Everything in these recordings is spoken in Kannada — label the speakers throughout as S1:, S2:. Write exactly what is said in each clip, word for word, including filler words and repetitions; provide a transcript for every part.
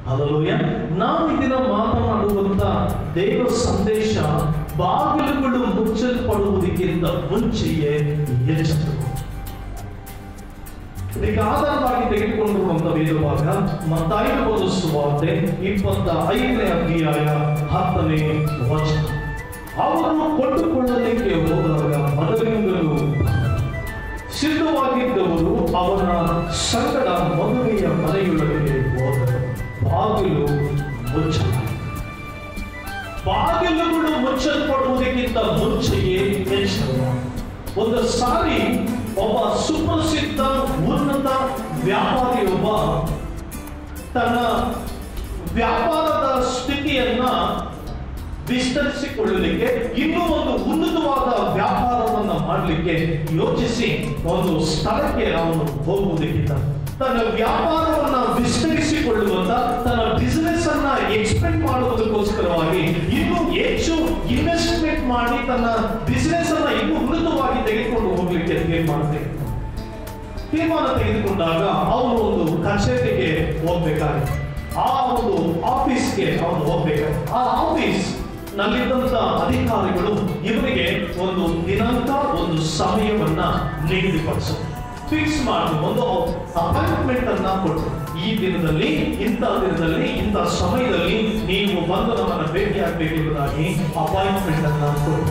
S1: ಹಲ್ಲೆಲೂಯಾ. ನಾವು ಇದನ್ನ ಮಾತನಾಡುವಂತ ದೇವ ಸಂದೇಶ ಬಾಗಿಲುಗಳು ಮುಚ್ಚಲ್ಪಡುವುದಕ್ಕಿಂತ ಮುಂಚೆಯೇ ಎಚ್ಚೆತ್ತು. ಇದಕ್ಕೆ ಆಧಾರವಾಗಿ ತೆಗೆದುಕೊಂಡಿರುವಂತ ವೇದಭಾಗ ಮತ್ತಾಯ ಬರೆದ ಸುವಾರ್ತೆ ಇಪ್ಪತ್ತ ಐದನೇ ಅಧ್ಯಾಯ ಹತ್ತನೇ ವಚನ. ಅವರು ಕೊಂಡುಕೊಳ್ಳಲಿಕ್ಕೆ ಹೋದಾಗ ಮದುವೆಗಳು ಸಿದ್ಧವಾಗಿದ್ದವರು ಅವರ ಸಂಗಡ ಮದುವೆಯ ಮನೆಯೊಳಗೆ ಹೋದರು. ಬಾಗಿಲು ಮುಚ್ಚಲಾಯಿತು. ಬಾಗಿಲುಗಳು ಮುಚ್ಚಲ್ಪಡುವುದಕ್ಕಿಂತ ಮುಂಚೆಯೇ ಎಚ್ಚರ. ಒಂದು ಸಾರಿ ಒಬ್ಬ ಸುಪ್ರಸಿದ್ಧ ಉನ್ನತ ವ್ಯಾಪಾರಿಯೊಬ್ಬ ತನ್ನ ವ್ಯಾಪಾರದ ಸ್ಥಿತಿಯನ್ನ ವಿಸ್ತರಿಸಿಕೊಳ್ಳಲಿಕ್ಕೆ ಇನ್ನೂ ಒಂದು ಉನ್ನತವಾದ ವ್ಯಾಪಾರವನ್ನ ಮಾಡಲಿಕ್ಕೆ ಯೋಚಿಸಿ ಒಂದು ಸ್ಥಳಕ್ಕೆ ಅವನು ಹೋಗುವುದಕ್ಕಿಂತ ತನ್ನ ವ್ಯಾಪಾರವನ್ನ ವಿಸ್ತರಿಸಿಕೊಳ್ಳುವಂತ ತನ್ನ ಬಿಸಿನೆಸ್ ಅನ್ನ ಎಕ್ಸ್ಪೆಂಡ್ ಮಾಡುವುದಕ್ಕೋಸ್ಕರವಾಗಿ ಇನ್ನೂ ಹೆಚ್ಚು ಇನ್ವೆಸ್ಟ್ಮೆಂಟ್ ಮಾಡಿ ತನ್ನ ಬಿಸಿನೆಸ್ ಅನ್ನ ಇನ್ನೂ ಉನ್ನತವಾಗಿ ತೆಗೆದುಕೊಂಡು ಹೋಗ್ಲಿಕ್ಕೆ ತೀರ್ಮಾನ ತೆಗೆದುಕೊಂಡ ತೀರ್ಮಾನ ತೆಗೆದುಕೊಂಡಾಗ ಅವನು ಒಂದು ಕಚೇರಿಗೆ ಹೋಗ್ಬೇಕಾಗಿತ್ತು. ಆ ಒಂದು ಆಫೀಸ್ಗೆ ಅವನು ಹೋಗ್ಬೇಕಾಗಿತ್ತು. ಆ ಆಫೀಸ್ ನಲ್ಲಿದ್ದಂತ ಅಧಿಕಾರಿಗಳು ಇವರಿಗೆ ಒಂದು ದಿನಾಂಕ ಒಂದು ಸಮಯವನ್ನ ನಿಗದಿಪಡಿಸಿದ್ರು. ಫಿಕ್ಸ್ ಮಾಡಿ ಒಂದು ಅಪಾಯಿಂಟ್ಮೆಂಟ್ ಅನ್ನ ಕೊಟ್ಟರು. ಈ ದಿನದಲ್ಲಿ ಇಂಥ ದಿನದಲ್ಲಿ ಇಂಥ ಸಮಯದಲ್ಲಿ ನೀವು ಬಂದು ನಮ್ಮನ್ನ ಭೇಟಿಯಾಗಬೇಕೆಂಬುದಾಗಿ ಅಪಾಯಿಂಟ್ಮೆಂಟ್ ಅನ್ನ ಕೊಟ್ಟರು.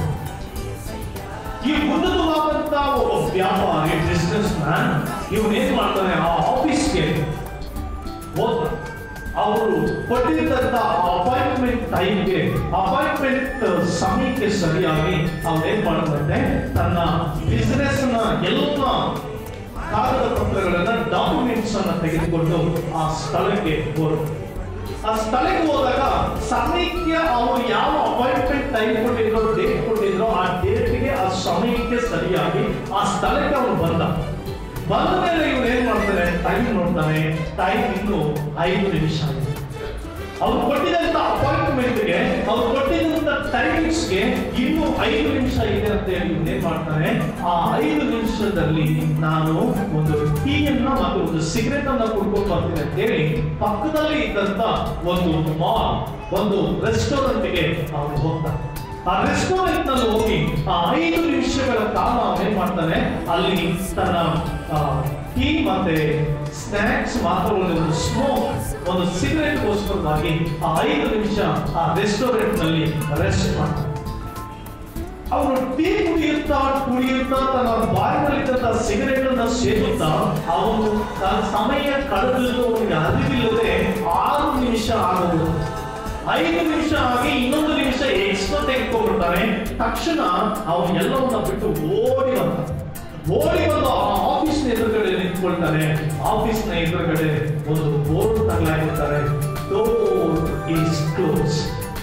S1: ಈ ಉನ್ನತವಾದಂತ ಒಬ್ಬ ವ್ಯಾಪಾರಿ ಬಿಸ್ನೆಸ್ ಮ್ಯಾನ್ ಇವನು ಏನ್ ಮಾಡ್ತಾನೆ, ಆ ಆಫೀಸ್ಗೆ ಹೋಗ್ತಾನೆ. ಅವರು ಕೊಟ್ಟಿದ್ದಂತ ಅಪಾಯಿಂಟ್ಮೆಂಟ್ ಟೈಮ್ಗೆ ಅಪಾಯಿಂಟ್ಮೆಂಟ್ ಸಮಯಕ್ಕೆ ಸರಿಯಾಗಿ ಅವ್ರು ಏನ್ ಮಾಡ್ತಾರೆ, ತನ್ನ ಬಿಸ್ನೆಸ್ ನ ಎಲ್ಲ ಕಾಗದ ಪತ್ರಗಳನ್ನ ಡಾಕ್ಯುಮೆಂಟ್ಸ್ ಅನ್ನ ತೆಗೆದುಕೊಂಡು ಆ ಸ್ಥಳಕ್ಕೆ ಹೋದ್ರು. ಆ ಸ್ಥಳಕ್ಕೆ ಹೋದಾಗ ಸಮಯಕ್ಕೆ ಅವರು ಯಾವ ಅಪಾಯಿಂಟ್ಮೆಂಟ್ ಟೈಮ್ ಕೊಟ್ಟಿದ್ರು, ಡೇಟ್ ಕೊಟ್ಟಿದ್ರು, ಆ ಡೇಟ್ಗೆ ಆ ಸಮಯಕ್ಕೆ ಸರಿಯಾಗಿ ಆ ಸ್ಥಳಕ್ಕೆ ಅವನು ಬಂದ. ಬಂದ ಮೇಲೆ ಇವ್ರು ಏನ್ ಮಾಡ್ತಾರೆ, ಟೈಮ್ ನೋಡ್ತಾನೆ. ಟೈಮ್ ಇನ್ನು ಐದು ನಿಮಿಷ ಆಗಿದೆ. ಅವ್ರು ಕೊಟ್ಟಿದಂತ ಅಪಾಯಿಂಟ್ಮೆಂಟ್ಗೆ ಅವ್ರು ಕೊಟ್ಟಿದಂತ ಟೈಮಿಂಗ್ಸ್ಗೆ ಇನ್ನು ಐದು ನಿಮಿಷ ಇದೆ ಅಂತ ಹೇಳಿ ಇವ್ರು ಏನ್ ಮಾಡ್ತಾನೆ, ಆ ಐದು ನಿಮಿಷದಲ್ಲಿ ನಾನು ಒಂದು ಟೀಯನ್ನ ಮತ್ತು ಒಂದು ಸಿಗರೆಟ್ ಅನ್ನ ಕುಡ್ಕೊಂಡು ಬರ್ತೀನಿ ಅಂತ ಹೇಳಿ ಪಕ್ಕದಲ್ಲಿ ಇದ್ದಂತ ಒಂದು ಮಾಲ್, ಒಂದು ರೆಸ್ಟೋರೆಂಟ್ಗೆ ಅವ್ರು ಹೋಗ್ತಾರೆ. ಆ ರೆಸ್ಟೋರೆಂಟ್ ನಲ್ಲಿ ಹೋಗಿ ಆ ಐದು ನಿಮಿಷಗಳ ಕಾಲ ಏನ್ ಮಾಡ್ತಾನೆ, ಅಲ್ಲಿ ತನ್ನ ಟೀ ಮತ್ತೆ ಸ್ನಾಕ್ಸ್ ಮಾತ್ರ ಒಂದು ಸ್ಮೋಕ್ ಒಂದು ಸಿಗರೆಟ್ ಗೋಸ್ಕರವಾಗಿ ಆ ಐದು ನಿಮಿಷ ಆ ರೆಸ್ಟೋರೆಂಟ್ ನಲ್ಲಿ ರೆಸ್ಟ್ ಮಾಡ್ತಾನೆ. ಅವನು ಟೀ ಕುಡಿಯುತ್ತಾ ಕುಡಿಯುತ್ತಾ ತನ್ನ ಬಾಯಿನಲ್ಲಿದ್ದಂತ ಸಿಗರೆಟ್ ಅನ್ನ ಸೇರುತ್ತಾ ಅವನು ತನ್ನ ಸಮಯ ಕಳೆದಿದ್ದು ಅವನಿಗೆ ಅರಿವಿಲ್ಲದೆ ಆರು ನಿಮಿಷ ಆಗುವುದು. ಐದು ನಿಮಿಷ ಆಗಿ ಇನ್ನೊಂದು ನಿಮಿಷ ಎಕ್ಸ್ಟ್ರಾ ತೆಗೆದುಕೊಂಡ್ಬಿಡ್ತಾನೆ. ತಕ್ಷಣ ಅವನು ಎಲ್ಲವನ್ನ ಬಿಟ್ಟು ಓಡಿ ಬಂದ. ಓಡಿ ಬಂದು ಆ ಆಫೀಸ್ ನ ಎದುರುಗಡೆ ನಿಂತ್ಕೊಳ್ತಾನೆ. ಆಫೀಸ್ ನ ಎದುರುಗಡೆ ಒಂದು ಬೋರ್ಡ್ ತಗಲಾಗಿರ್ತಾರೆ, ಡೋರ್ ಈಸ್ ಕ್ಲೋಸ್.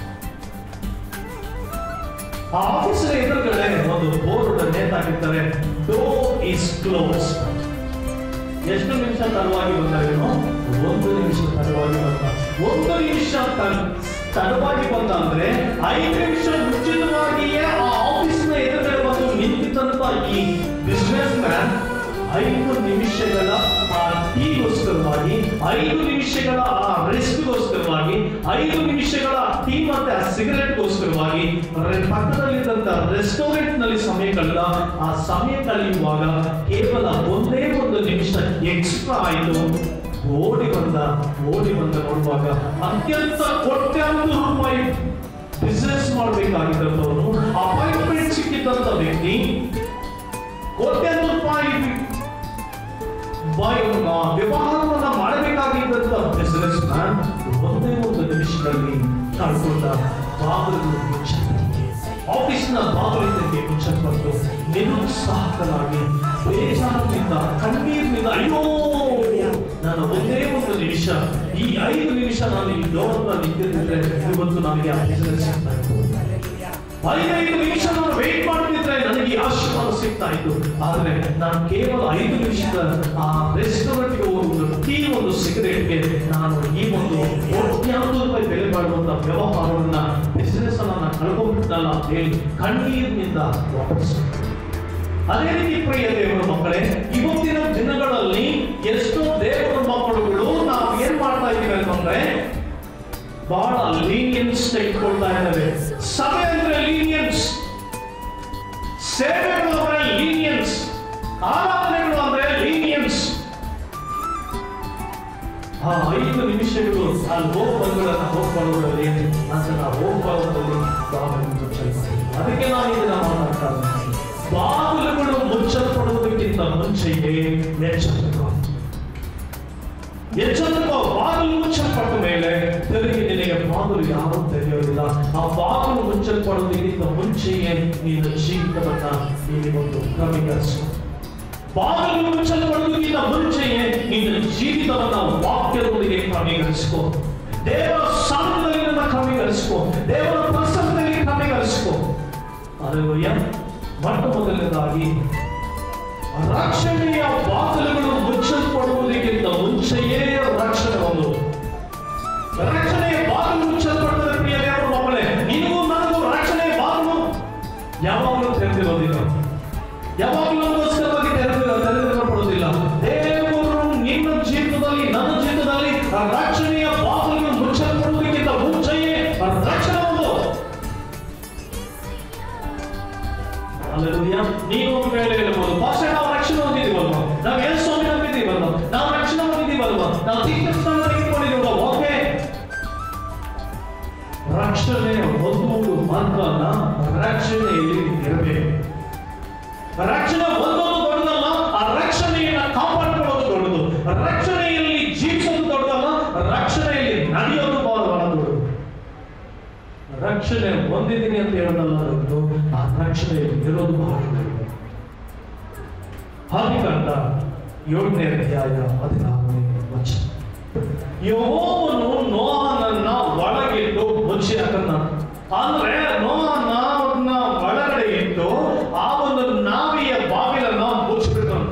S1: ಆ ಆಫೀಸ್ ನ ಎದುರುಗಡೆ ಒಂದು ಬೋರ್ಡ್ ನೇತಾಕಿರ್ತಾರೆ, ಡೋರ್ ಈಸ್ ಕ್ಲೋಸ್. ಎಷ್ಟು ನಿಮಿಷ ತಡವಾಗಿ ಬಂದಾರೇನೋ, ಒಂದು ನಿಮಿಷ ತಡವಾಗಿ ಬಂದ. ಒಂದು ನಿಮಿಷ ತಡವಾಗಿ ಬಂದ ಅಂದ್ರೆ ಐದು ನಿಮಿಷ ಮುಂಚಿತವಾಗಿಯೇ ಆ ಆಫೀಸ್ ನ ಎದುರುಗಡೆ ಬಂದು ನಿಂತಿದ್ದಂತ ಈ ಬಿಸ್ನೆಸ್ ಮ್ಯಾನ್ ಐದು ನಿಮಿಷಗಳ ಆ ಟೀಗೋಸ್ಕರವಾಗಿ, ಐದು ನಿಮಿಷಗಳ ಆ ರೆಸ್ಟ್ಗೋಸ್ಕರವಾಗಿ, ಐದು ನಿಮಿಷಗಳ ಟೀ ಮತ್ತೆ ಆ ಸಿಗರೆಟ್ಗೋಸ್ಕರವಾಗಿ ಪಕ್ಕದಲ್ಲಿದ್ದಂತ ರೆಸ್ಟೋರೆಂಟ್ ನಲ್ಲಿ ಸಮಯ ಕಳೆದ. ಆ ಸಮಯ ಕಳೆಯುವಾಗ ಕೇವಲ ಒಂದೇ ಒಂದು ನಿಮಿಷ ಎಕ್ಸ್ಟ್ರಾ ಆಯಿತು. ಓಡಿ ಬಂದ ಓಡಿ ಬಂದ ನೋಡುವಾಗ ಅತ್ಯಂತ ಕೋಟ್ಯಾಂತರ ರೂಪಾಯಿ ಬಿಸ್ನೆಸ್ ಮಾಡಬೇಕಾಗಿದ್ದವನು, ಅಪಾಯಿಂಟ್ಮೆಂಟ್ ಸಿಕ್ಕಿದ್ದಂತ ವ್ಯಕ್ತಿ, ಕೋಟ್ಯಾಂತರ ರೂಪಾಯಿ ವ್ಯವಹಾರವನ್ನ ಮಾಡಬೇಕಾಗಿದ್ದಂತ ಬಿಸ್ನೆಸ್ ಮ್ಯಾನ್ ಒಂದೇ ಒಂದು ನಿಮಿಷದಲ್ಲಿ ಕಳ್ಕೊಂಡ. ಬಾಗಿಲು ಮುಚ್ಚಲ್ಪಟ್ಟು, ಆಫೀಸ್ನ ಬಾಗಿಲಿದ್ದಕ್ಕೆ ಮುಚ್ಚಲ್ಪಟ್ಟು ನಿರುತ್ಸಾಹಕನಾಗಿ ಬೇಜಾರಿನಿಂದ ಕಣ್ಣೀರಿನಿಂದ ಅಯ್ಯೋ ನಾನು ಒಂದೇ ಒಂದು ನಿಮಿಷ, ಈ ಐದು ನಿಮಿಷ ನಾನು ಈ ಡೋರ್ ನಿಂತಿದ್ರೆ ಇವತ್ತು ನನಗೆ ಆ ಬಿಸ್ನೆಸ್ ಸಿಗ್ತಾ ಇತ್ತು. ಐದೈದು ನಿಮಿಷ ನಾನು ವೇಟ್ ಮಾಡ್ತಿದ್ರೆ ನನಗೆ ಈ ಆಶೀರ್ವಾದ ಸಿಗ್ತಾ ಇತ್ತು. ಆದ್ರೆ ನಾನು ಕೇವಲ ಐದು ನಿಮಿಷದ ಆ ರೆಸ್ಟೋರೆಂಟ್ಗೆ ಹೋಗುವುದು, ಟೀ ಒಂದು ಸಿಗರೇಟ್ಗೆ ನಾನು ಈ ಒಂದು ಕೋಟ್ಯಾಂತರ ರೂಪಾಯಿ ಬೆಲೆ ಬಾಳುವಂತ ವ್ಯವಹಾರವನ್ನ ಬಿಸ್ನೆಸ್ ಅನ್ನ ನಾನು ಕಳ್ಕೊಂಡ್ಬಿಟ್ಟಲ್ಲ ಅಂತ ಹೇಳಿ ಕಣ್ಣೀರಿನಿಂದ ವಾಪಸ್. ಅದೇ ರೀತಿ ಪ್ರಿಯ ದೇವರ ಮಕ್ಕಳೇ, ಇವತ್ತಿನ ದಿನಗಳಲ್ಲಿ ಎಷ್ಟೋ ದೇವರ ಮಕ್ಕಳುಗಳು ನಾವು ಏನ್ ಮಾಡ್ತಾ ಇದ್ದೀವಿ ಅಂತಂದ್ರೆ ಬಹಳ ಲೀನಿಯನ್ಸ್ ತೆಗೆದುಕೊಳ್ತಾ ಇದ್ದಾರೆ. ಸಭೆ ಅಂದ್ರೆ ಲೀನಿಯನ್ಸ್, ಸೇವೆಗಳು ಅಂದ್ರೆ ಲೀನಿಯನ್ಸ್, ಆರಾಧನೆಗಳು ಅಂದ್ರೆ ಲೀನಿಯನ್ಸ್. ಆ ಐದು ನಿಮಿಷಗಳು ಅಲ್ಲಿ ಹೋಗ್ಬಂದ್ಗಳನ್ನ ಹೋಗ್ಬರೋದ್ರಲ್ಲಿ ಅದನ್ನ ಹೋಗ್ಬರೋದ್ರಲ್ಲಿ ಅದಕ್ಕೆ ನಾನು ಇದನ್ನ ಮಾತಾಡ್ತಾ ಇದ್ದೀನಿ. ಬಾಗಿಲುಗಳು ಮುಚ್ಚಲ್ಪಡುವುದಕ್ಕಿಂತ ಮುಂಚೆಗೆ ಎಚ್ಚರಿಕೋ ಎಚ್ಚರಿಕೋ ಬಾಗಿಲು ಮುಚ್ಚಲ್ಪಟ್ಟ ಮೇಲೆ ತೆರಿಗೆ ನಿನಗೆ ಬಾಗಿಲು ಯಾರು ತೆರೆಯೋದಿಲ್ಲ. ಆ ಬಾಗಿಲು ಮುಚ್ಚಲ್ಪಡುವುದಕ್ಕಿಂತ ಮುಂಚೆಯೇ ನೀನು ಜೀವಿತವನ್ನ ನೀನು ಕ್ರಮೀಕರಿಸು. ಬಾಗಿಲು ಮುಚ್ಚಲ್ಪಡುವುದಕ್ಕಿಂತ ಮುಂಚೆಯೇ ನಿನ್ನ ಜೀವಿತವನ್ನ ವಾಕ್ಯದೊಂದಿಗೆ ಕ್ರಮೀಕರಿಸಿಕೋ. ದೇವರ ಸಾನ್ನಿಧ್ಯದಲ್ಲಿ ನಿನ್ನ ಕ್ರಮೀಕರಿಸಿಕೋ. ದೇವರ ಪ್ರಸನ್ನದಲ್ಲಿ ಕ್ರಮೀಕರಿಸಿಕೋ. ಹಲ್ಲೆಲೂಯಾ. ಮೊಟ್ಟ ಮೊದಲನೇದಾಗಿ ರಕ್ಷಣೆಯ ಬಾಗಿಲುಗಳು ಮುಚ್ಚಲ್ಪಡುವುದಕ್ಕಿಂತ ಮುಂಚೆಯೇ ರಕ್ಷಣೆ ಒಂದು. ರಕ್ಷಣೆಯ ಬಾಗಿಲು ಮುಚ್ಚಲ್ಪಡುತ್ತದೆ ಪ್ರಿಯ ದೇವರ ಮಕ್ಕಳೇ. ನಿನಗೂ ನನಗೂ ರಕ್ಷಣೆಯ ಬಾಗಿಲು ಯಾವಾಗಲೂ ತೆರೆದಿರೋದಿಲ್ಲ, ಯಾವಾಗಲೂ ನಮಗೋಸ್ಕರವಾಗಿ ತೆರೆದಿಲ್ಲ ತೆರೆದಿರಲ್ಪಡುವುದಿಲ್ಲ. ದೇವರು ನಿನ್ನ ಜೀವಿತದಲ್ಲಿ ನನ್ನ ಜೀವಿತದಲ್ಲಿ ರಕ್ಷಣೆಯ ಬಾಗಿಲು ಮುಚ್ಚಲ್ಪಡುವುದಕ್ಕಿಂತ ಮುಂಚೆಯೇ ರಕ್ಷಣೆ ಒಂದು. ಹಲ್ಲೆಲೂಯಾ. ನೀವು ಒಂದು ವೇಳೆ ಹೇಳ್ಬೋದು, ಪಾಸ್ಟರ್ ನಾವು ರಕ್ಷಣೆ ಹೊಂದಿದ್ದೀವಲ್ವಾ, ನಾವು ಏನ್ ಸ್ವಾಮಿ ನಂಬಿದ್ದೀವಲ್ವಾ, ನಾವು ರಕ್ಷಣೆ ಹೊಂದಿದ್ದೀವಲ್ವಾ, ನಾವು ದೀಕ್ಷಾಸ್ನಾನ ತೆಗೆದುಕೊಂಡಿದ್ದೀವಲ್ವಾ. ಓಕೆ, ರಕ್ಷಣೆ ಹೊಂದುವುದು ಮಾತ್ರ ಅಲ್ಲ, ರಕ್ಷಣೆಯಲ್ಲಿ ಇರಬೇಕು. ರಕ್ಷಣೆ ಹೊಂದೋದು ದೊಡ್ಡದಲ್ಲ, ಆ ರಕ್ಷಣೆಯನ್ನ ಕಾಪಾಡಿಕೊಳ್ಳೋದು ದೊಡ್ಡದು. ರಕ್ಷಣೆಯಲ್ಲಿ ಜೀವಿಸೋದು ದೊಡ್ಡದಲ್ಲ, ರಕ್ಷಣೆಯಲ್ಲಿ ನಡೆಯೋದು ಬಹಳ ದೊಡ್ಡದು. ರಕ್ಷಣೆ ಹೊಂದಿದ್ದೀನಿ ಅಂತ ಹೇಳೋದಲ್ಲ ದೊಡ್ಡದು, ಆ ರಕ್ಷಣೆಯಲ್ಲಿ ಇರೋದು ಬಹಳ ದೊಡ್ಡದು. ಆದಿಕಾಂಡ ಏಳನೇ ಅಧ್ಯಾಯ ಹದಿನಾರನೇ ವಚನ. ಯೆಹೋವನು ನೋಹನನ್ನ ಒಳಗಿಟ್ಟು ಮುಚ್ಚಿ ಹಾಕನ್ನ, ಅಂದ್ರೆ ನೋಹನ ಒಳಗಡೆ ಇಟ್ಟು ಆ ಒಂದು ನಾವಿಯ ಬಾಗಿಲನ್ನ ಮುಚ್ಚಿಬಿಟ್ಟನು.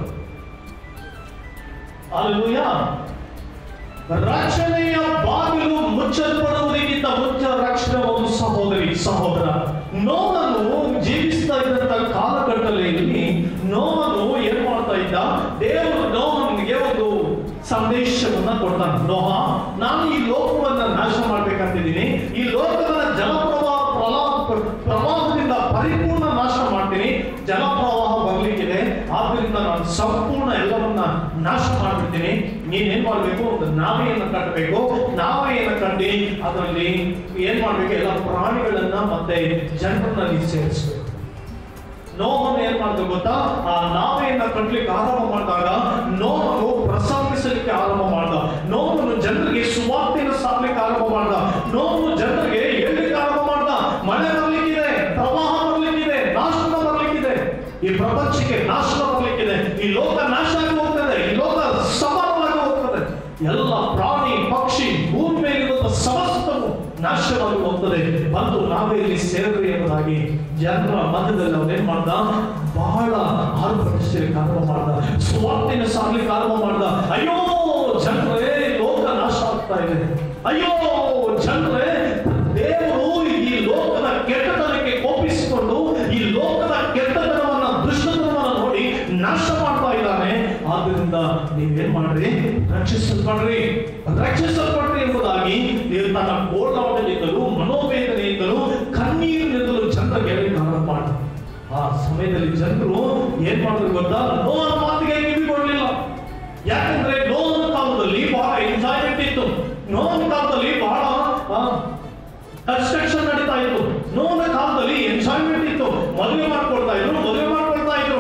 S1: ಹಲ್ಲೆಲೂಯಾ. ರಕ್ಷಣೆಯ ಬಾಗಿಲು ಮುಚ್ಚಲ್ಪಡುವುದಕ್ಕಿಂತ ಮುಂಚೆ ರಕ್ಷಣೆ ಒಂದು ಸಹೋದರಿ ಸಹೋದರ. ನೋಹನು ಜೀವಿಸ್ತಾ ಇದ್ದಂತ ಕಾಲಘಟ್ಟದಲ್ಲಿ ನೋಹನು ಏನ್ ಮಾಡ್ತಾ ಇದ್ದ, ದೇವರು ನೋಹನಿಗೆ ಒಂದು ಸಂದೇಶವನ್ನ ಕೊಡ್ತಾನೆ. ನೋಹ, ನಾನು ಈ ಲೋಕವನ್ನ ನಾಶ ಮಾಡ್ಬೇಕಂತಿದ್ದೀನಿ, ಈ ಲೋಕವನ್ನ ಜಲಪ್ರವಾಹ ಪ್ರವಾಹದಿಂದ ಪರಿಪೂರ್ಣ ನಾಶ ಮಾಡ್ತೀನಿ. ಜಲಪ್ರವಾಹ ಬರ್ಲಿಕ್ಕಿದೆ, ಆದ್ರಿಂದ ನಾನು ಸಂಪೂರ್ಣ ಎಲ್ಲವನ್ನ ನಾಶ ಮಾಡ್ಬಿಡ್ತೀನಿ. ನೀನೇನ್ ಮಾಡ್ಬೇಕು, ಒಂದು ನಾವೆಯನ್ನು ಕಟ್ಟಬೇಕು. ನಾವೆಯನ್ನು ಕಟ್ಟಿ ಅದರಲ್ಲಿ ಏನ್ ಮಾಡ್ಬೇಕು, ಎಲ್ಲ ಪ್ರಾಣಿಗಳನ್ನ ಮತ್ತೆ ಜನರನ್ನ ನೀ ಸೇರಿಸ್ಬೇಕು. ನೋಹನು ಏನ್ ಮಾಡ್ಬೇಕು ಗೊತ್ತಾ, ಆ ನಾವೆಯನ್ನ ಕಟ್ಟಲಿಕ್ಕೆ ಆರಂಭ ಮಾಡಿದಾಗ ನೋಹನು ಪ್ರಸಂಗಿಸಲಿಕ್ಕೆ ಆರಂಭ ಮಾಡ್ದ. ನೋಹನು ಜನರಿಗೆ ಸುವಾರ್ತೆಯನ್ನು ಸಾರಲಿಕ್ಕೆ ಆರಂಭ ಮಾಡ್ದ. ನೋಹನು ಜನರಿಗೆ ಹೇಳಲಿಕ್ಕೆ ಆರಂಭ ಮಾಡ್ದ. ಮಳೆ ಬರ್ಲಿಕ್ಕಿದೆ, ಪ್ರವಾಹ ಬರ್ಲಿಕ್ಕಿದೆ, ನಾಶನ ಬರ್ಲಿಕ್ಕಿದೆ, ಈ ಪ್ರಪಂಚಕ್ಕೆ ನಾಶನ ಬರ್ಲಿಕ್ಕಿದೆ, ಈ ಲೋಕ ನಾಶ ಆಗಿ ಹೋಗ್ತದೆ, ಈ ಲೋಕ ಸಮಾನವಾಗಿ ಹೋಗ್ತದೆ, ಎಲ್ಲ ಪ್ರಾಣಿ ಪಕ್ಷಿ ಭೂಮಿ ಮೇಲಿರುವ ಸಮಸ್ತವು ನಾಶವಾಗಿ ಹೋಗ್ತದೆ, ಬಂದು ನಾವೇ ಇಲ್ಲಿ ಸೇರಬೇಕು ಎಂಬುದಾಗಿ ಜನರ ಮಧ್ಯದಲ್ಲಿ ಅವನೇನ್ ಮಾಡ್ದ, ಬಹಳ ಆರ್ಭಟಿಸಲಿಕ್ಕೆ ಆರಂಭ ಮಾಡ್ದ. ಸುವಾರ್ತೆಯನ್ನು ಸಾರಲಿಕ್ಕೆ ಆರಂಭ ಮಾಡ್ದ. ಅಯ್ಯೋ ಜನರೇ, ಲೋಕ ನಾಶ ಆಗ್ತಾ ಇದೆ. ಅಯ್ಯೋ ಜನರೇ, ದೇವರು ಈ ಲೋಕದ ಕೆಟ್ಟತನಕ್ಕೆ ಕೋಪಿಸಿಕೊಂಡು ಈ ಲೋಕದ ಕೆಟ್ಟತನವನ್ನ ದುಷ್ಟತನವನ್ನ ನೋಡಿ ನಾಶ ಮಾಡ್ತಾ ಇದ್ದಾನೆ. ಆದ್ರಿಂದ ನೀವೇನ್ ಮಾಡ್ರಿ, ರಕ್ಷಿಸಲ್ಪಡ್ರಿ ರಕ್ಷಿಸಲ್ಪಡ್ರಿ ಎಂಬುದಾಗಿ ನೀವು ತನ್ನ ಗೋಳಾಟದಿಂದಲೂ ಮನೋವೇದನೆಯಿಂದಲೂ ಕಣ್ಣೀರಿನಿಂದಲೂ ಜನರಿಗೆ ಹೇಳಲಿಕ್ಕೆ ಆರಂಭ ಮಾಡ. ಆ ಸಮಯದಲ್ಲಿ ಜನರು ಏನ್ ಮಾಡಿದ್ರು ಗೊತ್ತಾ, ನೋಹನ ಮಾತಿಗೆ ಕಿವಿಗೊಡಲಿಲ್ಲ. ಯಾಕಂದ್ರೆ ನೋಹನ ಕಾಲದಲ್ಲಿ ಬಹಳ ಎಂಜಾಯ್ಮೆಂಟ್ ಇತ್ತು. ನೋಹನ ಕಾಲದಲ್ಲಿ ಬಹಳ ಕನ್ಸ್ಟ್ರಕ್ಷನ್ ನಡೀತಾ ಇತ್ತು. ನೋಹನ ಕಾಲದಲ್ಲಿ ಎಂಜಾಯ್ಮೆಂಟ್ ಇತ್ತು. ಮದುವೆ ಮಾಡ್ಕೊಳ್ತಾ ಇದ್ರು, ಮದುವೆ ಮಾಡ್ಕೊಳ್ತಾ ಇದ್ರು,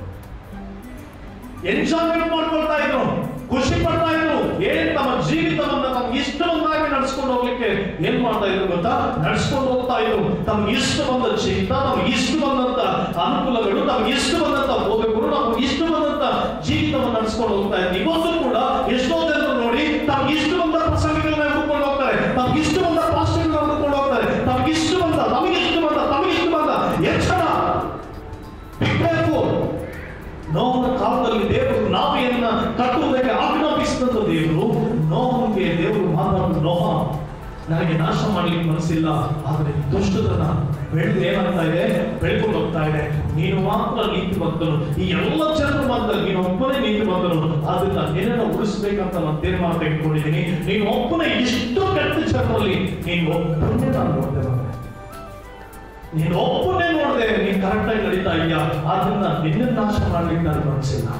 S1: ಎಂಜಾಯ್ಮೆಂಟ್ ಮಾಡ್ಕೊಳ್ತಾ ಇದ್ರು, ಖುಷಿ ಪಡ್ತಾ ಇದ್ರು. ಏನ್ ತಮ್ಮ ಜೀವಿತವನ್ನ ತಮ್ಮ ಇಷ್ಟವನ್ನಾಗಿ ನಡೆಸ್ಕೊಂಡು ಹೋಗ್ಲಿಕ್ಕೆ ಏನ್ ಮಾಡ್ತಾ ಇದ್ರು ಗೊತ್ತಾ, ನಡೆಸ್ಕೊಂಡು ಹೋಗ್ತಾ ಇದ್ರು. ತಮ್ಗೆ ಇಷ್ಟ ಬಂದ ಜೀವಿತ, ನಮ್ಗೆ ಇಷ್ಟ ಬಂದಂತ ಅನುಕೂಲಗಳು, ತಮ್ಗೆ ಇಷ್ಟ ಬಂದಂತ ಬೋಧಕರು, ನಮ್ಗೆ ಇಷ್ಟ ಬಂದಂತ ಜೀವಿತವನ್ನು ನಡೆಸ್ಕೊಂಡು ಹೋಗ್ತಾ ಇದ್ರು. ಇವತ್ತು ಕೂಡ ಎಷ್ಟೋ ಜನರು ನೋಡಿ ತಮ್ಗೆ ಇಷ್ಟ ಬಂದ ಪ್ರಸಂಗಗಳನ್ನ ಹುಡ್ಕೊಂಡು ಹೋಗ್ತಾರೆ, ತಮ್ಗೆ ಇಷ್ಟ ಬಂದ ಪಾಸ್ಟರ್ಗಳನ್ನ ಹುಡ್ಕೊಂಡು ಹೋಗ್ತಾರೆ, ತಮ್ಗೆ ಇಷ್ಟ ಬಂದ ತಮಗೆ ಇಷ್ಟ ಬಂದ ತಮಗೆ ಇಷ್ಟ ಬಂದ ಎಚ್ಚರ. ನೋಹನ ಕಾಲದಲ್ಲಿ ದೇವರು ನಾವೆಯನ್ನ ಕಟ್ಟುವುದಕ್ಕೆ ಆಜ್ಞಾಪಿಸಿದಂತ ದೇವರು ನೋಹನಿಗೆ ದೇವರು ಮಾತಾಡಿದ, ನೋಹ ನನಗೆ ನಾಶ ಮಾಡ್ಲಿಕ್ಕೆ ಮನಸ್ಸಿಲ್ಲ, ಆದರೆ ದುಷ್ಟತನ ಬೆಳೆದು ಏನಾಗ್ತಾ ಇದೆ, ಬೆಳ್ಕೊಂಡು ಹೋಗ್ತಾ ಇದೆ. ನೀನು ಮಾತ್ರ ನೀತಿವಂತನು, ಈ ಎಲ್ಲ ಜನರ ಮಧ್ಯದಲ್ಲಿ ನೀನು ಒಬ್ಬನೇ ನೀತಿವಂತನು. ಆದ್ರಿಂದ ನಿನ್ನನ್ನು ಉಳಿಸ್ಬೇಕಂತ ನಾನು ತೀರ್ಮಾನ ತೆಗೆದುಕೊಂಡಿದ್ದೀನಿ. ನೀನು ಒಬ್ಬನೇ ಇಷ್ಟು ಕೆಟ್ಟ ಜನರ ನೋಡಲಿ, ನೀನು ಒಬ್ಬನೇ ನಾನು ನೋಡಿದೆ, ನೀನು ಒಬ್ಬನೇ ನೋಡಿದೆ, ನೀನು ಕರೆಕ್ಟಾಗಿ ನಡೀತಾ ಇದೆಯಾ, ಆದ್ರಿಂದ ನಿನ್ನ ನಾಶ ಮಾಡ್ಲಿಕ್ಕೆ ನಾನು ಮನಸ್ಸಿಲ್ಲ.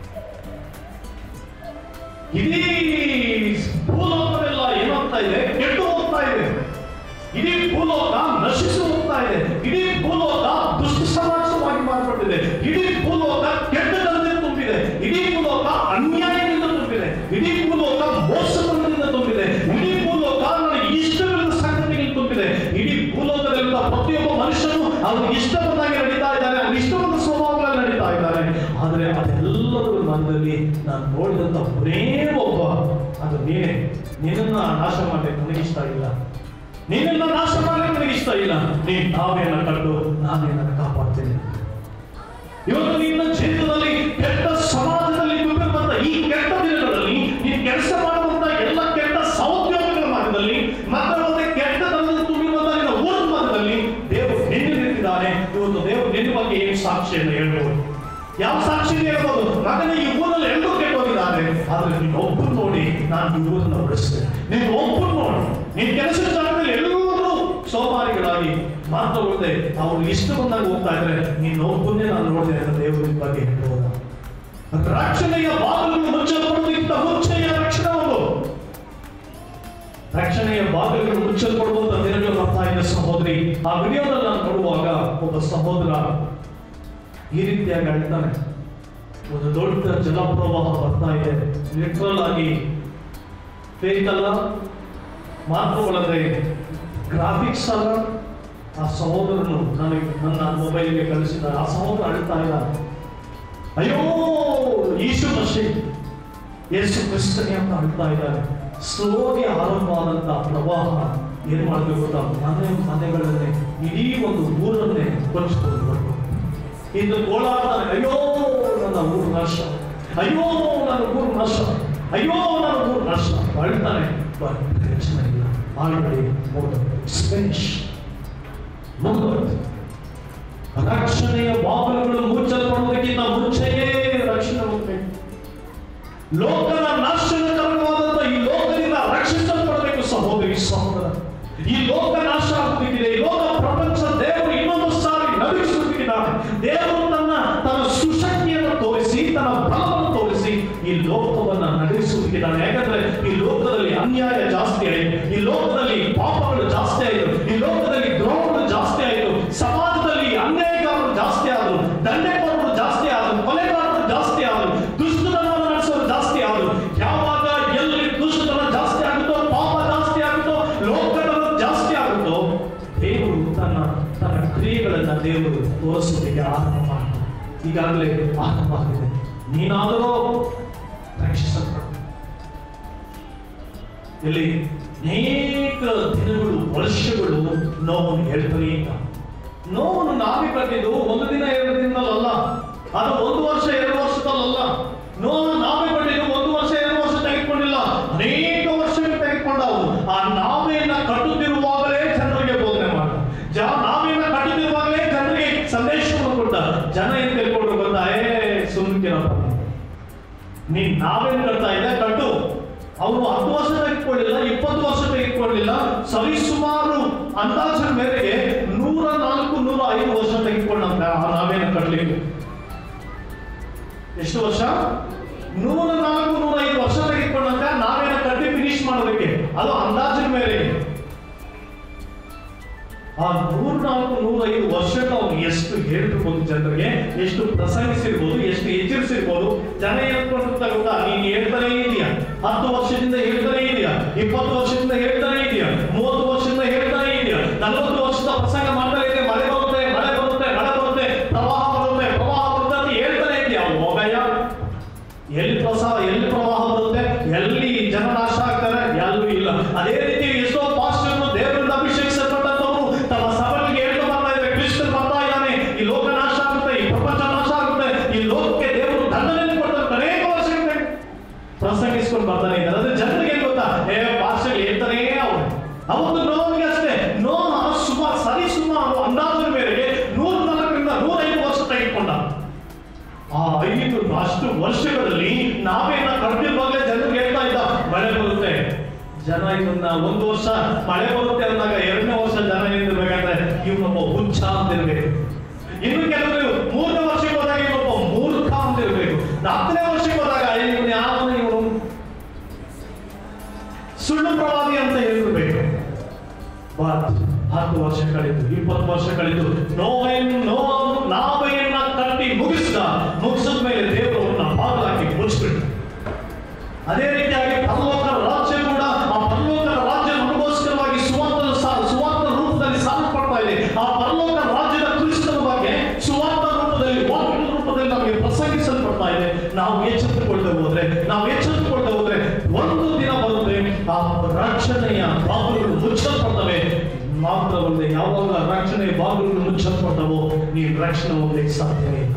S1: ಇಡೀ ಭೂಲೋಕವೆಲ್ಲ ಏನಾಗ್ತಾ ಇದೆ, ಕೆಟ್ಟು ಹೋಗ್ತಾ ಇದೆ. ಇಡೀ ಭೂಲೋಕ ನಶಿಸಿ ಹೋಗ್ತಾ ಇದೆ. ಇಡೀ ಭೂಲೋಕ ದುಷ್ಟ ಸಮಾಜವಾಗಿ ಮಾರ್ಪಟ್ಟಿದೆ. ಇಡೀ ಭೂಲೋಕ ಕೆಟ್ಟದಂತೆ ತುಂಬಿದೆ. ಇಡೀ ಭೂಲೋಕ ಅನ್ಯಾಯದಿಂದ ತುಂಬಿದೆ. ಇಡೀ ಭೂಲೋಕ ಮೋಸದಿಂದ ತುಂಬಿದೆ. ಇಡೀ ಭೂಲೋಕ ನನಗೆ ಇಷ್ಟವಿಲ್ಲದ ಸಂಗತಿಗಳು ತುಂಬಿದೆ. ಇಡೀ ಭೂಲೋಕದಲ್ಲಿರುವ ಪ್ರತಿಯೊಬ್ಬ ಮನುಷ್ಯನು ಅವನಿಗೆ ಇಷ್ಟ ಬಂದಾಗಿ ನಡೀತಾ ಇದ್ದಾನೆ, ಅವನಿಗೆ ಇಷ್ಟ ಬಂದ ಸ್ವಭಾವಗಳಲ್ಲಿ ನಡೀತಾ ಇದ್ದಾನೆ. ಆದರೆ ಅದೆಲ್ಲದರ ಮನದಲ್ಲಿ ನಾನು ನೋಡಿದಂತ ಒಬ್ಬನೇ ಒಬ್ಬ, ಅದು ನೀನೇ. ನಿನ್ನನ್ನ ನಾಶ ಮಾಡ್ಲಿಕ್ಕೆ ನನಗೆ ಇಷ್ಟ ಇಲ್ಲ, ನೀನೆಲ್ಲ ನಾಶ ಮಾಡಲಿಕ್ಕೆ ನನಗೆ ಇಷ್ಟ ಇಲ್ಲ. ನೀನು ನಾವೇನ ಕಂಡು ನಾನೇನ ಕಾಪಾಡ್ತೇನೆ. ಇವತ್ತು ನಿನ್ನ ಜೀವನದಲ್ಲಿ ಕೆಟ್ಟ ಸಮಾಜದಲ್ಲಿ ತುಂಬಿರುವಂತ ಈ ಕೆಟ್ಟ ದಿನಗಳಲ್ಲಿ ನೀನು ಕೆಲಸ ಮಾಡುವಂತ ಎಲ್ಲ ಕೆಟ್ಟ ಸಹೋದ್ಯೋಗಗಳ ಮಾರ್ಗದಲ್ಲಿ ಮತ್ತೆ ಕೆಟ್ಟದಲ್ಲಿ ತುಂಬಿರುವಂತ ನಿನ್ನ ಊರ ಮಾರ್ಗದಲ್ಲಿ ದೇವರು ನಿನ್ನೆ ನಿಂತಿದ್ದಾನೆ. ಇವತ್ತು ದೇವರು ನಿನ್ನ ಬಗ್ಗೆ ಏನು ಸಾಕ್ಷಿಯನ್ನು ಹೇಳ್ಬೋದು? ಯಾವ ಸಾಕ್ಷಿಯನ್ನು ಹೇಳ್ಬೋದು? ಮಗನ ಈ ಊರಲ್ಲಿ ಎಲ್ಲರೂ ಕೆಟ್ಟೋಗಿದ್ದಾರೆ, ಆದ್ರೆ ನೀನು ಒಬ್ಬರು ನೋಡಿ ನಾನು ಈ ಊರನ್ನ ಉಳಿಸ್ತೇನೆ. ನೀನು ಒಬ್ಬರು ನೋಡಿ, ನಿನ್ನ ಕೆಲಸದ ಜಾಗದಲ್ಲಿ ಎಲ್ಲರೂ ಸೋಮಾರಿಗಳಾಗಿ ಮಾತುಕೊಳ್ಳದೆ ಅವರು ಇಷ್ಟ ಬಂದಾಗ ಹೋಗ್ತಾ ಇದ್ರೆ ನೀನು ಒಬ್ಬನೇ ನಾನು ನೋಡಿದೆ ಅಂತ ದೇವರ ಬಗ್ಗೆ ಹೇಳುವುದ. ರಕ್ಷಣೆಯ ಬಾಗಿಲುಗಳು ಮುಚ್ಚಲ್ಪಡುವುದಕ್ಕಿಂತ ಮುಂಚೆಯ ರಕ್ಷಣೆ ಒಂದು ರಕ್ಷಣೆಯ ಬಾಗಿಲುಗಳು ಮುಚ್ಚಲ್ಪಡುವಂತ ದಿನಗಳು ಬರ್ತಾ ಇದೆ ಸಹೋದರಿ. ಆ ವಿಡಿಯೋದಲ್ಲಿ ನಾನು ನೋಡುವಾಗ ಒಬ್ಬ ಸಹೋದರ ಈ ರೀತಿಯಾಗಿ ಹೇಳ್ತಾನೆ, ಒಂದು ದೊಡ್ಡ ಜಲಪ್ರವಾಹ ಬರ್ತಾ ಇದೆ, ಲಿಟ್ರಲ್ ಆಗಿ ಫೇಕ್ ಅಲ್ಲ, ಮಾತುಗಳದೆ ಗ್ರಾಫಿಕ್ಸ್ ಅಲ್ಲ. ಆ ಸಹೋದರನು ನನಗೆ ನನ್ನ ಮೊಬೈಲ್ಗೆ ಕಳಿಸಿದ ಆ ಸಹೋದರ ಅಳ್ತಾ ಇಲ್ಲ, ಅಯ್ಯೋ ಯೇಸು ಮಸಿ ಯೇಸು ಕ್ರಿಸ್ತನೇ ಅಂತ ಅಳ್ತಾ ಇದ್ದಾರೆ. ಸ್ಲೋಗೆ ಆರಂಭವಾದಂತ ಪ್ರವಾಹ ಏನ್ ಮಾಡಬೇಕು ಗೊತ್ತಾ, ಮನೆ ಮನೆಗಳನ್ನೇ ಇಡೀ ಒಂದು ಊರನ್ನೇ ಕೊಚ್ಚಿಕೊಂಡು ಬರಬೇಕು. ಇದು ಗೋಳಾಡ್ತಾನೆ, ಅಯ್ಯೋ ನನ್ನ ಊರು ನಾಶ, ಅಯ್ಯೋ ನನ್ನ ಊರು ನಾಶ, ಅಯ್ಯೋ ನನ್ನ ಊರು ನಾಶ ಅಳ್ತಾನೆ. ಬಟ್ ಪ್ರಯೋಜನ ಇಲ್ಲ. ಆಲ್ರೆಡಿ ಸ್ಪೆನಿಷ್ ರಕ್ಷಣೆಯ ಬಾಗಿಲುಗಳು ಮುಚ್ಚಲ್ಪಡುವುದಕ್ಕಿಂತ ಮುಂಚೆಯೇ ರಕ್ಷಣೆ ಹೋಗ್ಬೇಕು. ಲೋಕದ ನಾಶನಕರವಾದಂತ ಈ ಲೋಕದಿಂದ ರಕ್ಷಿಸಲ್ಪಡಬೇಕು ಸಹೋದರಿ ಸಹೋದರ. ಈ ಲೋಕ ನಾಶ ಆಗುತ್ತಿದೆ. ಈ ಲೋಕ ಪ್ರಪಂಚ ದೇವರು ಇನ್ನೊಂದು ಸಾರಿ ನಡುಗಿಸುತ್ತಿದ್ದಾನೆ. ದೇವರು ತನ್ನ ತನ್ನ ಸುಶಕ್ತಿಯನ್ನು ತೋರಿಸಿ, ತನ್ನ ಬಲವನ್ನು ತೋರಿಸಿ ಈ ಲೋಕವನ್ನ ನಡೆಸುತ್ತಿದ್ದಾನೆ. ಯಾಕಂದ್ರೆ ಈ ಲೋಕದಲ್ಲಿ ಅನ್ಯಾಯ ಜಾಸ್ತಿ ಆಯಿತು, ಈ ಲೋಕದಲ್ಲಿ ಪಾಪಗಳು ಜಾಸ್ತಿ ಆಯಿತು, ಈ ಲೋಕದಲ್ಲಿ ದ್ರೋಹಗಳು ಜಾಸ್ತಿ ಆಯಿತು, ಸಮಾಜದಲ್ಲಿ ಅನ್ಯಾಯಗಾರರು ಜಾಸ್ತಿ ಆದರು, ದಂಡೆಕೋರರು ಜಾಸ್ತಿ ಆದರು, ಕೊಲೆಗಾರರು ಜಾಸ್ತಿ ಆದರು, ದುಷ್ಟತನವನ್ನು ನಡೆಸೋರು ಜಾಸ್ತಿ ಆದರು. ಯಾವಾಗ ಎಲ್ಲಿ ದುಷ್ಟತನ ಜಾಸ್ತಿ ಆಗುತ್ತೋ, ಪಾಪ ಜಾಸ್ತಿ ಆಗುತ್ತೋ, ಲೋಕತನ ಜಾಸ್ತಿ ಆಗುತ್ತೋ, ದೇವರು ತನ್ನ ತನ್ನ ಕ್ರಿಯೆಗಳನ್ನ ದೇವರು ತೋರಿಸೋದಕ್ಕೆ ಆರಂಭ ಮಾಡ್ತಾರೆ. ಈಗಾಗಲೇ ಆರಂಭವಾಗಿದೆ. ನೀನಾದರೂ ರಕ್ಷಿಸಲ್ಪಡ. ಇಲ್ಲಿ ಅನೇಕ ದಿನಗಳು ವರ್ಷಗಳು ನೋವನ್ನು ಹೇಳ್ತಾನೆ ಇಲ್ಲ. ನೋವನ್ನು ನಾವೇ ಕಟ್ಟಿದ್ದು ಒಂದು ದಿನ ಎರಡು ದಿನದಲ್ಲ, ಅದು ಒಂದು ವರ್ಷ ಎರಡು ವರ್ಷದಲ್ಲ. ನೋವನ್ನು ನಾವೇ ಕಟ್ಟಿದ್ದು ಒಂದು ವರ್ಷ ಎರಡು ವರ್ಷ ತೆಗೆದುಕೊಂಡಿಲ್ಲ, ಅನೇಕ ವರ್ಷಗಳು ತೆಗೆದುಕೊಂಡವು. ಆ ನಾವೇನ ಕಟ್ಟುತ್ತಿರುವಾಗಲೇ ಜನರಿಗೆ ಬೋಧನೆ ಮಾಡ, ಜ ನಾವೇನ ಕಟ್ಟುತ್ತಿರುವಾಗಲೇ ಜನರಿಗೆ ಸಂದೇಶವನ್ನು ಕೊಟ್ಟ. ಜನ ಏನ್ ತಿಳ್ಕೊಂಡ್ರು ಗೊತ್ತಾ, ಏ ಸುಮ್ಕಿರಪ್ಪ, ನೀನ್ ನಾವೇನು ಕಟ್ತಾ ಇದ್ದ ಕಟ್ಟು. ಅವರು ಹತ್ತು ವರ್ಷ ತೆಗೆದುಕೊಳ್ಳಿಲ್ಲ, ಇಪ್ಪತ್ತು ವರ್ಷ ತೆಗೆದುಕೊಳ್ಳಿಲ್ಲ, ಸರಿಸುಮಾರು ಅಂದಾಜಿನ ಮೇರೆಗೆ ನೂರ ನಾಲ್ಕು ನೂರ ಐದು ವರ್ಷ ತೆಗೆದುಕೊಂಡಂತ ನಾವೇನು ಕಟ್ಟಲಿಕ್ಕೆ. ಎಷ್ಟು ವರ್ಷ? ನೂರ ನಾಲ್ಕು ನೂರ ಐದು ವರ್ಷ ತೆಗೆದುಕೊಂಡಂತ ನಾವೇನ ಕಟ್ಟಿ ಫಿನಿಶ್ ಮಾಡೋದಕ್ಕೆ. ಅದು ಅಂದಾಜಿನ ಮೇರೆಗೆ. ಆ ನೂರ ನಾಲ್ಕು ನೂರ ಐದು ವರ್ಷಕ್ಕೆ ಅವ್ರು ಎಷ್ಟು ಹೇಳಿರ್ಬೋದು, ಜನರಿಗೆ ಎಷ್ಟು ಪ್ರಸಂಗಿಸಿರ್ಬೋದು, ಎಷ್ಟು ಎಚ್ಚರಿಸಿರ್ಬೋದು. ಜನ ಹೇಳ್ಕೊಂಡಿರ್ತಾರೆ ಗೊತ್ತಾ, ನೀನ್ ಹೇಳ್ತಾನೆ ಇದೆಯಾ, ಹತ್ತು ವರ್ಷದಿಂದ ಹೇಳ್ತಾನೆ ಇದೆಯಾ, ಇಪ್ಪತ್ತು ವರ್ಷದಿಂದ ಹೇಳ್ತಾನೆ ಇದೆಯಾ, ಮೂವತ್ತು ವರ್ಷದಿಂದ ಹೇಳ್ತಾನೆ ಇದೆಯಾ, ನಲವತ್ತು ವರ್ಷದ ಪ್ರಸಂಗ ಮಾಡ್ತಾ ಇದೆ, ಮಳೆ ಬರುತ್ತೆ ಮಳೆ ಬರುತ್ತೆ ಮಳೆ ಬರುತ್ತೆ ಪ್ರವಾಹ ಬರುತ್ತೆ ಪ್ರವಾಹ ಬರುತ್ತೆ ಅಂತ ಹೇಳ್ತಾನೆ ಇದೆಯಾ. ಹೋಗಯ್ಯ, ಎಲ್ಲಿ ಪ್ರಸಾದ ಎಲ್ಲಿ ಪ್ರವಾಹ ಬರುತ್ತೆ, ಎಲ್ಲಿ ಜನ ನಾಶ ಆಗ್ತಾರೆ, ಎಲ್ಲೂ ಇಲ್ಲ. ಅದೇ ರೀತಿ ಎಷ್ಟೋ ಪಾಸ್ಟರ್ನು ದೇವರಿಂದ ಅಭಿಷೇಕಿಸಲ್ಪಟ್ಟಂತವರು ತಮ್ಮ ಸಭೆಗೆ ಹೇಳ್ತಾ ಬರ್ತಾ ಇದ್ದಾರೆ, ಕ್ರಿಸ್ತನ್ ಬರ್ತಾ ಇದ್ದಾನೆ, ಈ ಲೋಕ ನಾಶ ಆಗುತ್ತೆ, ಈ ಪ್ರಪಂಚ ನಾಶ ಆಗುತ್ತೆ, ಈ ಲೋಕಕ್ಕೆ ದೇವರು ದಂಡನೆ ಕೊಡ್ತಾರೆ ಅನೇಕ ವರ್ಷಗಳಿಂದ ಪ್ರಸಂಗಿಸ್ಕೊಂಡು ಬರ್ತಾನೆ ಇದ್ದಾರೆ. ಅದ್ರ ಜನರಿಗೆ ಏನ್ ಗೊತ್ತಾ, ಏ ಪಾಸ್ಟರ್ ಹೇಳ್ತಾನೆ ಅವರು. ಅವತ್ತು ನೋವಿಗೆ ಅಷ್ಟೇ, ನೋವ ಸುಮಾರು ಸರಿ ಸುಮಾರು ಅಂದಾಜಿನ ಮೇರೆಗೆ ನೂರ ನಾಲ್ಕರಿಂದ ನೂರ ಐದು ವರ್ಷ ತೆಗೆದುಕೊಂಡ. ಆ ಐದು ಅಷ್ಟು ವರ್ಷಗಳಲ್ಲಿ ನಾವೇನ ಕಟ್ಟಿರುವಾಗಲೇ ಜನರಿಗೆ ಹೇಳ್ತಾ ಇದ್ದ, ಮಳೆ ಬರುತ್ತೆ, ಜನ ಇದನ್ನ ಒಂದು ವರ್ಷ ಮಳೆ ಬರುತ್ತೆ ಅಂದಾಗ ಎರಡನೇ ವರ್ಷ ಜನ ಏನಿರ್ಬೇಕಂದ್ರೆ ಇವನೊಬ್ಬ ಹುಚ್ಚ ಅಂತಿರ್ಬೇಕು. ಇನ್ನು ಕೆಲವರು ಮೂರನೇ ವರ್ಷಕ್ಕೆ ಹೋದಾಗ ಇವನೊಬ್ಬ ಮೂರ್ಖ ಅಂತಿರ್ಬೇಕು. ಹತ್ತನೇ ವರ್ಷಕ್ಕೆ ಹೋದಾಗ ಇವನು ಯಾವನು ಇವನು ಸುಳ್ಳು ಪ್ರವಾದಿ ಅಂತ ಹೇಳಿರ್ಬೇಕು. ಬಟ್ ಹತ್ತು ವರ್ಷ ಕಳೆದು ಇಪ್ಪತ್ತು ವರ್ಷ ಕಳೆದು ನೋವೇನು ನೋ ನಾವೆಯನ್ನ ಕಟ್ಟಿ ಮುಗಿಸಿದ ಮುಗಿಸಿದ ಮೇಲೆ ದೇವರು ಅವನ್ನ ಬಾಗಿಲಾಕಿ ಮುಚ್ಚಿಬಿಟ್ಟು. ಅದೇ ರೀತಿಯಾಗಿ ಪರಲೋಕ ರಾಜ್ಯ ಕೂಡ ಆ ಪರಲೋಕ ರಾಜ್ಯ ನಮಗೋಸ್ಕರವಾಗಿ ಸುವಾರ್ಥ ಸುವಾರ್ಥ ರೂಪದಲ್ಲಿ ಸಾಲ್ಪಡ್ತಾ ಇದೆ. ಆ ಪರಲೋಕ ರಾಜ್ಯದ ಕ್ರಿಸ್ತನ ಬಗ್ಗೆ ಸುವಾರ್ಥ ರೂಪದಲ್ಲಿ ವಾಕ್ಯದ ರೂಪದಲ್ಲಿ ನಮಗೆ ಪ್ರಸಂಗಿಸಲ್ಪಡ್ತಾ ಇದೆ. ನಾವು ಎಚ್ಚೆತ್ತುಕೊಳ್ಳದೆ ಹೋದ್ರೆ ನಾವು ಎಚ್ಚೆತ್ತುಕೊಳ್ಳದೆ ಹೋದ್ರೆ ಒಂದು ದಿನ ಬರುತ್ತೆ ಆ ರಕ್ಷಣೆಯ ಬಾಗಿಲುಗಳು ಮುಚ್ಚಲ್ಪಡ್ತವೆ. ಮಾತ್ರವಲ್ಲದೆ ಯಾವಾಗ ರಕ್ಷಣೆ ಬಾಗಿಲುಗಳು ಮುಚ್ಚಲ್ಪಟ್ಟವೋ ನೀವು ರಕ್ಷಣೆ ಹೋಗ್ಲಿಕ್ಕೆ ಸಾಧ್ಯ ಇಲ್ಲ.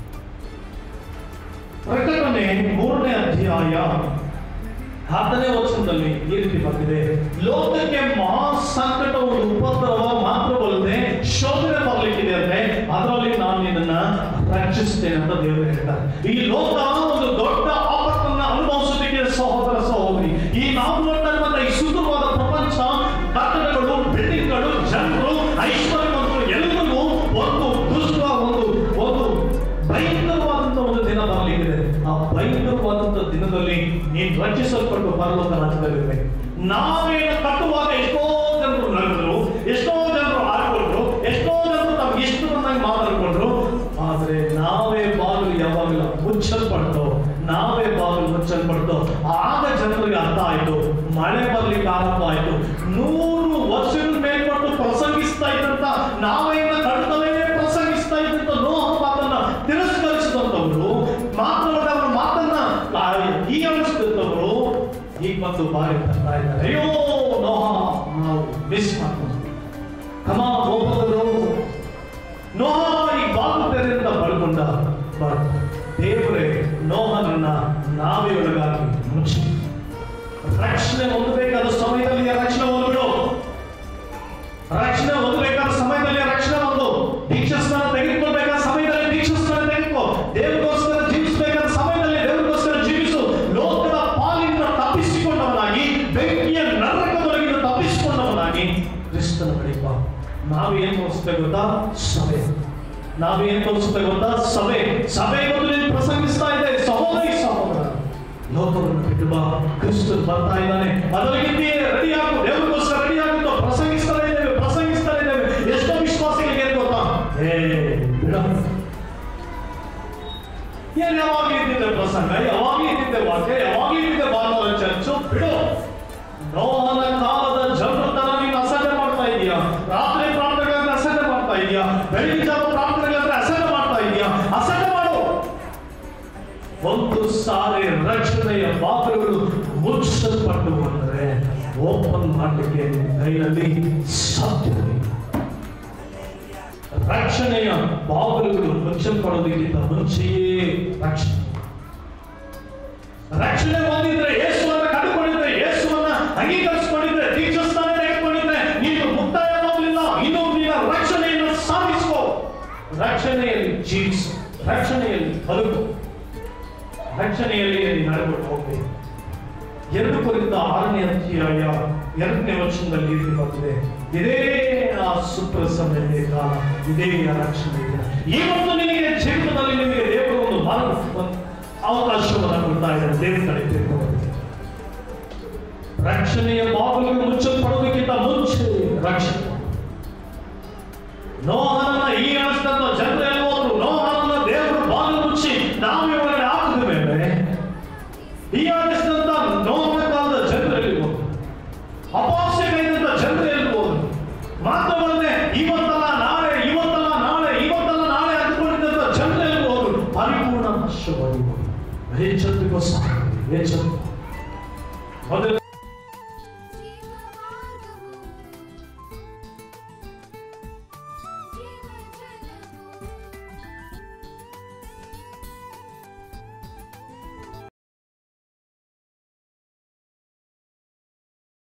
S1: ಪ್ರಕಟಣೆ ಮೂರನೇ ಅಧ್ಯಾಯ ಹತ್ತನೇ ವಚನದಲ್ಲಿ ಈ ರೀತಿ ಬಂದಿದೆ, ಲೋಕಕ್ಕೆ ಮಹಾ ಸಂಕಟ ಒಂದು ಉಪದ್ರವ ಮಾತ್ರವಲ್ಲದೆ ಶೋಧನೆ ಬರಲಿಕ್ಕಿದೆ ಅಂದ್ರೆ ಅದರಲ್ಲಿ ನಾನು ಇದನ್ನ ರಕ್ಷಿಸ್ತೇನೆ ಅಂತ ದೇವರು ಹೇಳ್ತಾರೆ. ಈ ಲೋಕ ಒಂದು ದೊಡ್ಡ ಆಪತ್ತನ್ನ ಅನುಭವಿಸಲಿಕ್ಕೆ ಸಹೋದರ ಸಹೋದರಿ, ಈ ನಾವು ನೋಡ್ತಾ ಈ ಸುಂದರವಾದ ಪ್ರಪಂಚ, ಕಟ್ಟಡಗಳು, ಬಿಲ್ಡಿಂಗ್ಗಳು, ಜನರು, ಐಶ್ವರ್ಯವಂತರು ಎಲ್ಲರಿಗೂ ಒಂದು ದುಷ್ಟ ಒಂದು ಒಂದು ಭಯಂಕರವಾದಂತ ಒಂದು ದಿನ ಬರಲಿಕ್ಕಿದೆ. ಆ ಭಯಂಕರವಾದಂತ ದಿನದಲ್ಲಿ ನೀನು ರಕ್ಷಿಸಲ್ಪಟ್ಟು ಪರಲೋಕ ರಾಜ್ಯದಲ್ಲಿರ್ಬೇಕು. ನಾವೇನು ಕಟ್ಟುವಾಗ ಎಷ್ಟೋ ಜನರು ನಡೆದ್ರು, ಎಷ್ಟೋ ಜನರು ಆಡ್ಕೊಂಡ್ರು, ಎಷ್ಟೋ ಜನರು ತಮ್ಗೆ ಇಷ್ಟು ಬಂದಂಗೆ ಮಾತಾಡ್ಕೊಂಡ್ರು. ಆದ್ರೆ ನಾವೇ ಬಾಗಿಲು ಯಾವಾಗಲೂ ಮುಚ್ಚಲ್ಪಡ್ತು, ನಾವೇ ಬಾಗಿಲು ಮುಚ್ಚಲ್ಪಡ್ತು. ಆಗ ಜನರಿಗೆ ಅರ್ಥ ಆಯ್ತು, ಮಳೆ ಬರ್ಲಿಕ್ಕೆ ಆರಂಭ ಆಯ್ತು. ನೂರು ವರ್ಷಗಳ ಮೇಲ್ಪಟ್ಟು ಪ್ರಸಂಗಿಸ್ತಾ ಇದ್ದಂತ ನಾವೇನ ಕಟ್ಟಲೇ ಪ್ರಸಂಗಿಸ್ತಾ ಇದ್ದಂತ ನೋಹ ಮಾತನ್ನ ತಿರಸ್ಕರಿಸಿದಂತವ್ರು, ಮಾತನಾಡ ಅವರ ಮಾತನ್ನ ಈ ಅನಿಸ್ತಿದ್ದವರು ಈಗ ಮತ್ತು ಬಾರಿ ಬರ್ತಾ ಇದ್ದಾರೆ. ಅಯ್ಯೋ ನೋಹ, ನಾವು ಮಿಸ್ ಮಾಡ್ಕೊಂಡು ಕಮ ಹೋಗೋದು. ನೋಹ ಈ ಬಾಗಿಲು ತೆರೆಯಿಂದ ಬಳ್ಕೊಂಡ. ಬಟ್ ದೇವರೇ ನೋಹನನ್ನ ನಾವೇ ಒಳಗಾಗಿ ಮುಚ್ಚಿ ರಕ್ಷಣೆ ಹೊಂದಬೇಕಾದ ಸಮಯದಲ್ಲಿ ರಕ್ಷಣೆ ಹೊಂದ್ಬಿಡು. ರಕ್ಷಣೆ ಹೊಂದಬೇಕಾದ ಸಮಯದಲ್ಲಿ ರಕ್ಷಣೆ ಹೊಂದು, ದೀಕ್ಷಾಸ್ನಾನ ತೆಗೆದುಕೊಳ್ಬೇಕಾದ ಸಮಯದಲ್ಲಿ ದೀಕ್ಷಾಸ್ನಾನ ತೆಗೆದುಕೋ, ದೇವರಿಗೋಸ್ಕರ ಜೀವಿಸಬೇಕಾದ ಸಮಯದಲ್ಲಿ ದೇವರಿಗೋಸ್ಕರ ಜೀವಿಸು. ಲೋಕದ ಪಾಲಿನಿಂದ ತಪ್ಪಿಸಿಕೊಂಡವನಾಗಿ, ಬೆಂಕಿಯ ನರಕದೊಳಗಿಂದ ತಪ್ಪಿಸಿಕೊಂಡವನಾಗಿ ಕ್ರಿಸ್ತನ ಬಳಿಕ ನಾವೇನ್ ತೋರಿಸ್ಬೇಕು ಗೊತ್ತಾ? ಸಭೆ. ನಾವೇನ್ ತೋರಿಸ್ಬೇಕು ಗೊತ್ತಾ? ಸಭೆ. ಸಭೆ ಬಂದು ನೀನು ಪ್ರಸಂಗಿಸ್ತಾ ಇದೆ, ಸಹೋದರಿ ಸಹೋದರ, ಲೋಕವನ್ನು ಬಿಟ್ಟು ಬಾ, ಕ್ರಿಸ್ತನು ಬರ್ತಾ ಇದ್ದಾನೆ, ಅದರಿಗೆ ರೆಡಿ ಆಗು, ದೇವರಿಗೋಸ್ಕರ ರೆಡಿ ಆಗುತ್ತೋ, ಪ್ರಸಂಗಿಸ್ತಾ ಇದ್ದೇವೆ ಪ್ರಸಂಗಿಸ್ತಾ ಇದ್ದೇವೆ. ಎಷ್ಟೋ ವಿಶ್ವಾಸಿಗಳಿಗೆ ಏನ್ ಗೊತ್ತಾ? ಏ ಬಿಡ, ಏನ್ ಯಾವಾಗಲೂ ಇದ್ದಿದ್ದೆ ಪ್ರಸಂಗ, ಯಾವಾಗಲೂ ಇದ್ದಿದ್ದೆ ವಾಕ್ಯ, ಯಾವಾಗಲೂ ಇದ್ದಿದ್ದೆ ಭಾನುವಾರ ಚರ್ಚು, ಬಿಡು. ನೋಹನ ಕಾಲದ ಜನರನ್ನ ನೀನು ಅಸಹ್ಯ ಮಾಡ್ತಾ ಇದೀಯಾ, ರಾತ್ರಿ ಪ್ರಾರ್ಥನೆಗಳನ್ನ ಅಸಹ್ಯ ಮಾಡ್ತಾ ಇದೀಯಾ, ಬೆಳಿಗ್ಗೆ ಜಾವ ಪ್ರಾರ್ಥನೆಗಳನ್ನ ಅಸಹ್ಯ ಮಾಡ್ತಾ ಇದೀಯಾ, ಅಸಹ್ಯ ಮಾಡು. ಒಂದು ಸಾರಿ ರಕ್ಷಣೆಯ ಬಾಗಿಲುಗಳು ಮುಚ್ಚಲ್ಪಟ್ಟು ಬಂದರೆ ಓಪನ್ ಮಾಡಲಿಕ್ಕೆ ಕೈಯಲ್ಲಿ ಸಾಧ್ಯವಿಲ್ಲ. ರಕ್ಷಣೆಯ ಬಾಗಿಲುಗಳು ಮುಚ್ಚಲ್ಪಡೋದಕ್ಕಿಂತ ಮುಂಚೆಯೇ ರಕ್ಷಣೆ ರಕ್ಷಣೆ ಹೊಂದಿದ್ರೆ, ಯೇಸುವನ್ನ ಕಂಡುಕೊಂಡಿದ್ರೆ, ಯೇಸುವನ್ನ ಅಂಗೀಕರಿಸಿಕೊಂಡಿದ್ರೆ, ದೀಕ್ಷಾಸ್ನಾನ ತೆಗೆದುಕೊಂಡಿದ್ರೆ ನೀನು ಮುಕ್ತಾಯ ಆಗಲಿಲ್ಲ. ಇನ್ನು ನಿನ್ನ ರಕ್ಷಣೆಯನ್ನು ಸಾಧಿಸುವ, ರಕ್ಷಣೆಯಲ್ಲಿ ಜೀವಿಸು, ರಕ್ಷಣೆಯಲ್ಲಿ ಬದುಕು, ರಕ್ಷಣೆಯಲ್ಲಿ ನಡೆದುಕೊಂಡು ಹೋಗಬೇಕು. ಎರಡು ಕುರಿತ ಆರನೇ ಅಧ್ಯಾಯ ಎರಡನೇ ವಚನದಲ್ಲಿ ಇಲ್ಲಿ ಬಂದಿದೆ, ಇದೇ ಆ ಸುಪ್ರಸನ್ನತೆಯ ಕಾಲ, ಇದೇ ಆ ರಕ್ಷಣೆ. ಇವತ್ತು ನಿನಗೆ ಜೀವನದಲ್ಲಿ ನಿಮಗೆ ದೇವರು ಒಂದು ಮಾರ್ಗ ಅವಕಾಶವನ್ನು ಕೊಡ್ತಾ ಇದ್ದಾರೆ. ದೇವರ ಕಡೆ ತಿಳ್ಕೊಳ್ಳೋದಕ್ಕೆ ರಕ್ಷಣೆಯ ಬಾಗಿಲುಗಳು ಮುಚ್ಚಲ್ಪಡೋದಕ್ಕಿಂತ ಮುಂಚೆ ರಕ್ಷಣೆ. ನೋಹನನ್ನ ಈ ಅನಿಸ್ತಂತ ಜನರು ಎಲ್ಲ ಹೋದ್ರು, ನೋಹನನ್ನ ದೇವರು ಬಾಗಿಲು ಮುಚ್ಚಿ ನಾವೇ ಒಳಗಡೆ ಹಾಕಿದ ಮೇಲೆ ಈ ಅನಿಸ್ತಂತ ನೋಹನ ಕಾಲದ ಜನರಲ್ಲಿ ಹೋದ್ರು, ಅಪಾಸ್ಯ ಕೈದಂತ ಜನರಲ್ಲಿ ಹೋದ್ರು. ಮಾತ್ರವಲ್ಲದೆ ಇವತ್ತಲ್ಲ ನಾಳೆ, ಇವತ್ತಲ್ಲ ನಾಳೆ, ಇವತ್ತಲ್ಲ ನಾಳೆ ಅಂದುಕೊಂಡಿದ್ದಂತ ಜನರಲ್ಲಿ ಹೋದ್ರು. ಪರಿಪೂರ್ಣ ನಾಶವಾಗಿ ಎಚ್ಚೆತ್ತುಕೋ ಸಾಕು, ಎಚ್ಚೆತ್ತು.